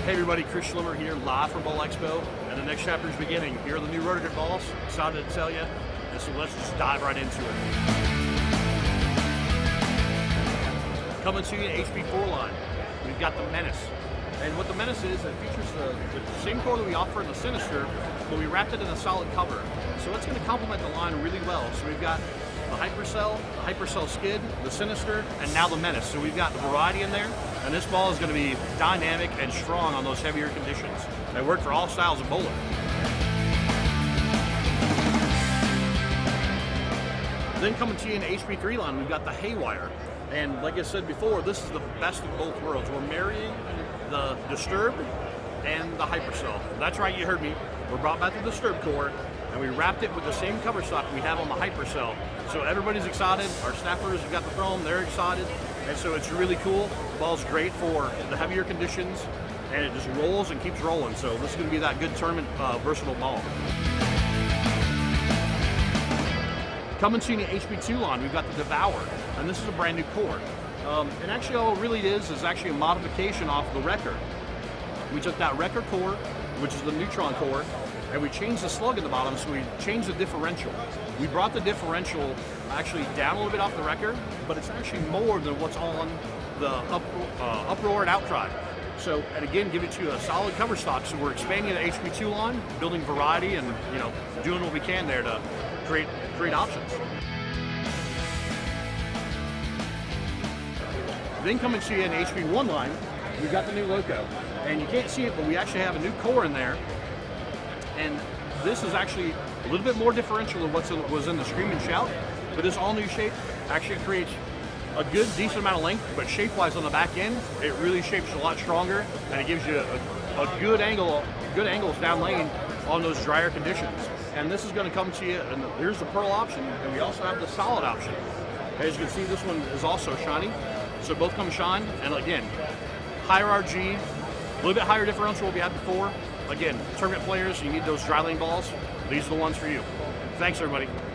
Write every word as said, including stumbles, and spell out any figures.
Hey everybody, Chris Schlimmer here, live from Bowl Expo, and the next chapter is beginning. Here are the new Roto Grip balls. Excited to tell you, and so let's just dive right into it. Coming to you in H P four line, we've got the Menace. And what the Menace is, it features the, the same core that we offer in the Sinister, but we wrapped it in a solid cover. So it's going to complement the line really well. So we've got the Hypercell, the Hypercell Skid, the Sinister, and now the Menace. So we've got the variety in there, and this ball is going to be dynamic and strong on those heavier conditions. They work for all styles of bowling. Then coming to you in the H P three line, we've got the Haywire. And like I said before, this is the best of both worlds. We're marrying the Disturb and the Hypercell. That's right, you heard me. We brought back the Disturb core, and we wrapped it with the same cover stock we have on the Hypercell. So everybody's excited. Our staffers have got to throw them, they're excited. And so it's really cool. The ball's great for the heavier conditions, and it just rolls and keeps rolling. So this is going to be that good tournament uh, versatile ball. Coming to the H P two line, we've got the Devour, and this is a brand new core. Um, and actually all it really is is actually a modification off the Wrecker. We took that Wrecker core, which is the neutron core, and we changed the slug at the bottom, so we changed the differential. We brought the differential actually down a little bit off the Wrecker, but it's actually more than what's on the up, uh, Uproar and Outcry. So, and again, give it to a solid cover stock. So we're expanding the H P two line, building variety, and you know, doing what we can there to create create options. Then coming to you in the H P one line, we've got the new Loco, and you can't see it, but we actually have a new core in there. And this is actually a little bit more differential than what was in the Scream and Shout, but this all new shape actually creates a good, decent amount of length, but shape-wise on the back end, it really shapes a lot stronger, and it gives you a, a good angle, good angles down lane on those drier conditions. And this is going to come to you, and here's the pearl option, and we also have the solid option. As you can see, this one is also shiny, so both come shine, and again, higher R G, a little bit higher differential than we had before. Again, tournament players, you need those dry lane balls. These are the ones for you. Thanks, everybody.